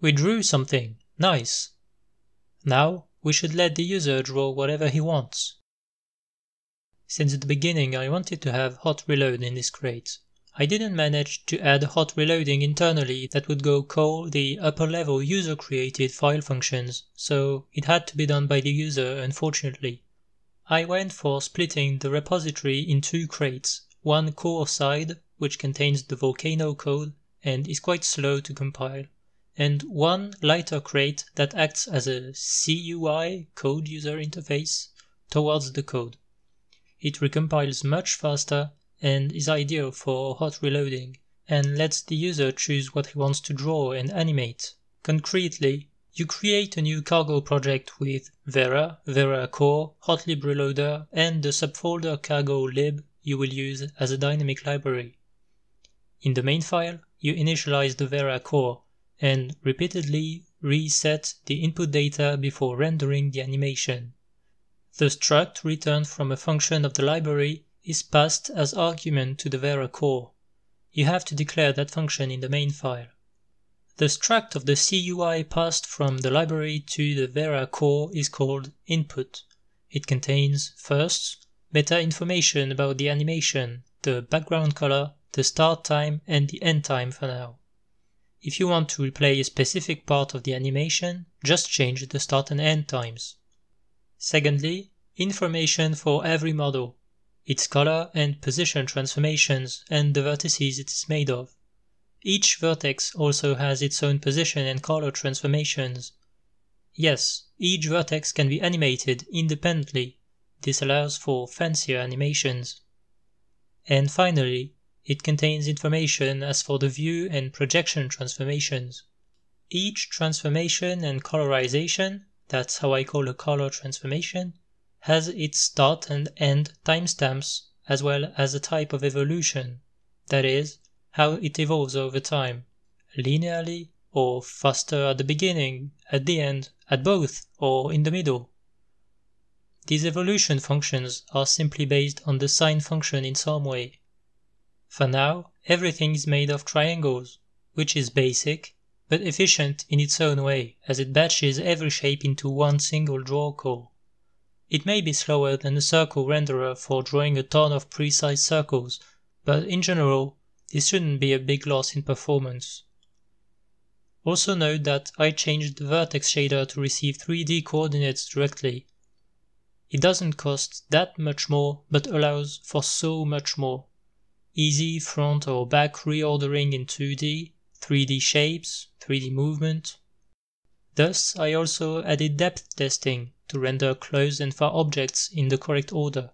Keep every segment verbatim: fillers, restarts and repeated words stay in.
We drew something. Nice. Now, we should let the user draw whatever he wants. Since the beginning I wanted to have hot reload in this crate. I didn't manage to add hot reloading internally that would go call the upper level user created file functions, so it had to be done by the user unfortunately. I went for splitting the repository in two crates, one core side which contains the Volcano code and is quite slow to compile, and one lighter crate that acts as a C U I code user interface towards the code. It recompiles much faster and is ideal for hot reloading, and lets the user choose what he wants to draw and animate. Concretely, you create a new cargo project with Vera, Vera core, hotlib reloader, and the subfolder cargo lib you will use as a dynamic library. In the main file, you initialize the Vera core and repeatedly reset the input data before rendering the animation. The struct returned from a function of the library is passed as argument to the Vera core. You have to declare that function in the main file. The struct of the C U I passed from the library to the Vera core is called input. It contains, first, meta information about the animation, the background color, the start time and the end time for now. If you want to replay a specific part of the animation, just change the start and end times. Secondly, information for every model, its color and position transformations and the vertices it is made of. Each vertex also has its own position and color transformations. Yes, each vertex can be animated independently. This allows for fancier animations. And finally, it contains information as for the view and projection transformations. Each transformation and colorization, that's how I call a color transformation, has its start and end timestamps as well as a type of evolution, that is, how it evolves over time, linearly or faster at the beginning, at the end, at both, or in the middle. These evolution functions are simply based on the sine function in some way. For now, everything is made of triangles, which is basic, but efficient in its own way as it batches every shape into one single draw call. It may be slower than a circle renderer for drawing a ton of precise circles, but in general, this shouldn't be a big loss in performance. Also note that I changed the vertex shader to receive three D coordinates directly. It doesn't cost that much more, but allows for so much more. Easy front or back reordering in two D, three D shapes, three D movement. Thus, I also added depth testing to render close and far objects in the correct order.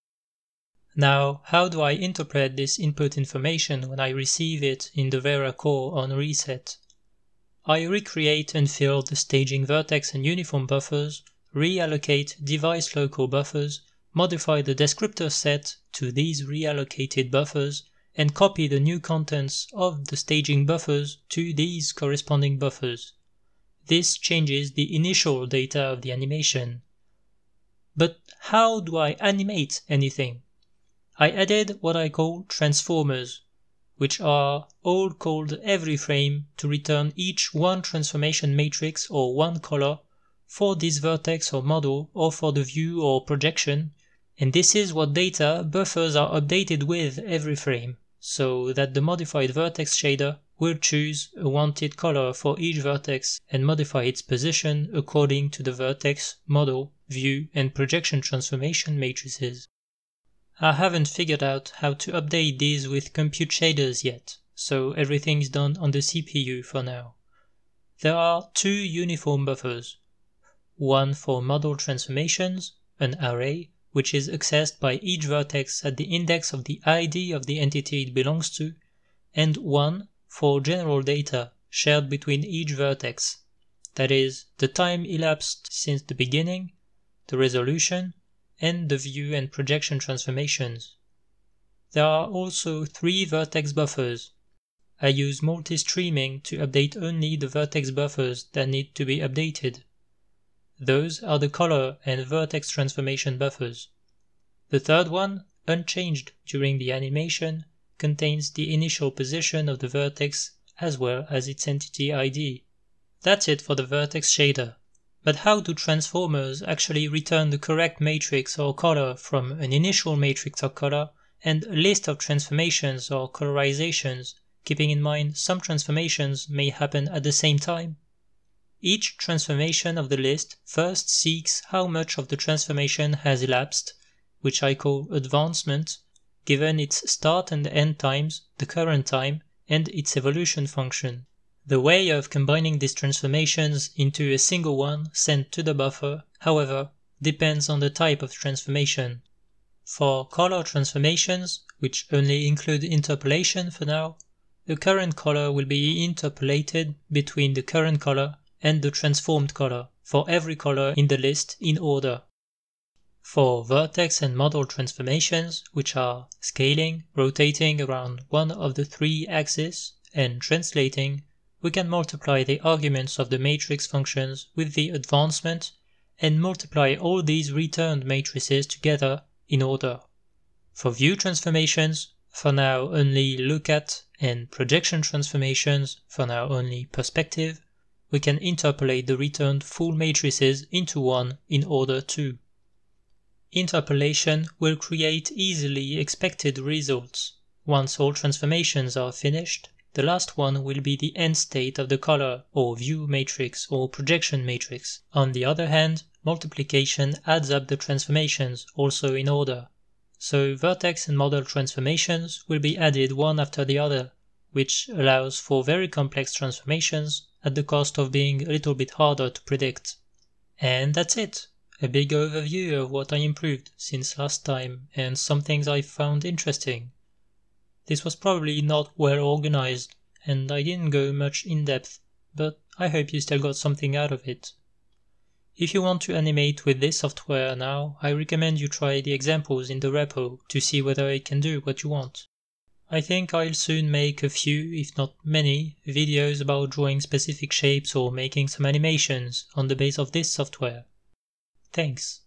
Now, how do I interpret this input information when I receive it in the Vera core on reset? I recreate and fill the staging vertex and uniform buffers, reallocate device local buffers, modify the descriptor set to these reallocated buffers, and copy the new contents of the staging buffers to these corresponding buffers. This changes the initial data of the animation. But how do I animate anything? I added what I call transformers, which are all called every frame to return each one transformation matrix or one color for this vertex or model or for the view or projection, and this is what data buffers are updated with every frame, so that the modified vertex shader will choose a wanted color for each vertex and modify its position according to the vertex, model, view, and projection transformation matrices. I haven't figured out how to update these with compute shaders yet, so everything is done on the C P U for now. There are two uniform buffers, one for model transformations, an array, which is accessed by each vertex at the index of the I D of the entity it belongs to, and one for general data shared between each vertex, that is, the time elapsed since the beginning, the resolution, and the view and projection transformations. There are also three vertex buffers. I use multi-streaming to update only the vertex buffers that need to be updated. Those are the color and vertex transformation buffers. The third one, unchanged during the animation, contains the initial position of the vertex as well as its entity I D. That's it for the vertex shader. But how do transformers actually return the correct matrix or color from an initial matrix or color and a list of transformations or colorizations, keeping in mind some transformations may happen at the same time? Each transformation of the list first seeks how much of the transformation has elapsed, which I call advancement, given its start and end times, the current time, and its evolution function. The way of combining these transformations into a single one sent to the buffer, however, depends on the type of transformation. For color transformations, which only include interpolation for now, the current color will be interpolated between the current color and the transformed color for every color in the list in order. For vertex and model transformations, which are scaling, rotating around one of the three axes, and translating, we can multiply the arguments of the matrix functions with the advancement and multiply all these returned matrices together in order. For view transformations, for now only look at, and projection transformations, for now only perspective, we can interpolate the returned full matrices into one in order too. Interpolation will create easily expected results. Once all transformations are finished, the last one will be the end state of the color or view matrix or projection matrix. On the other hand, multiplication adds up the transformations also in order. So vertex and model transformations will be added one after the other, which allows for very complex transformations at the cost of being a little bit harder to predict. And that's it. A big overview of what I improved since last time and some things I found interesting. This was probably not well organized and I didn't go much in depth, but I hope you still got something out of it. If you want to animate with this software now, I recommend you try the examples in the repo to see whether it can do what you want. I think I'll soon make a few, if not many, videos about drawing specific shapes or making some animations on the base of this software. Thanks.